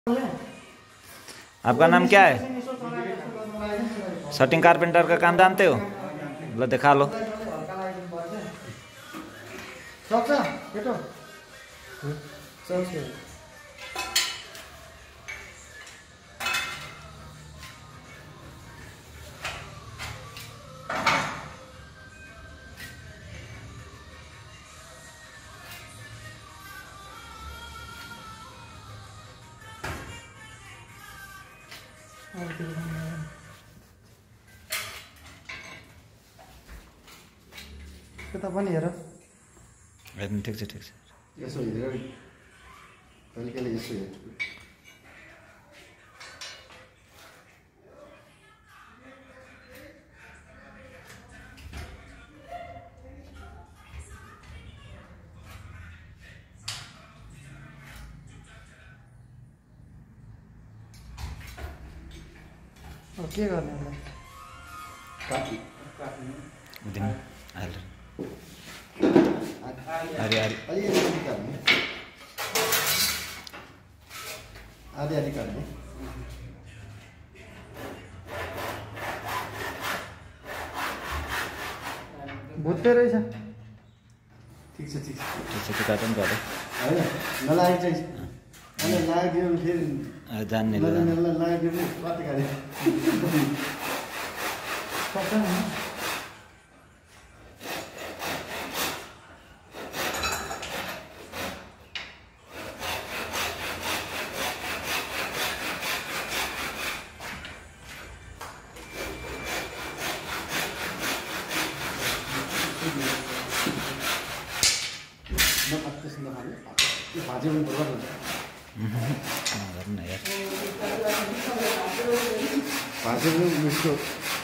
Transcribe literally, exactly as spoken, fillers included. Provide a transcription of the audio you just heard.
आपका नाम क्या है? शटिंग कारपेंटर का काम जानते हो? लो दिखा लो। कता पनि हेर एकदम ठिक छ ठिक छ। यसो हेरेर कहिले कहिले यसो हेर के गर्ने होला काट्नु दिन हाल अरे अरे अलि अलि काट्ने आधी आधी काट्ने भुत्ते रहेछ। ठिक छ ठिक छ ठिक छ त्यो काटौँ गरे होइन नलागे चाहिँ अनि लाग्यो फेरि जान्ने लाग्यो नि कति गाडी भाजी पनि बर्बाद हुन्छ गर्नु यार भाजी पनि मिठो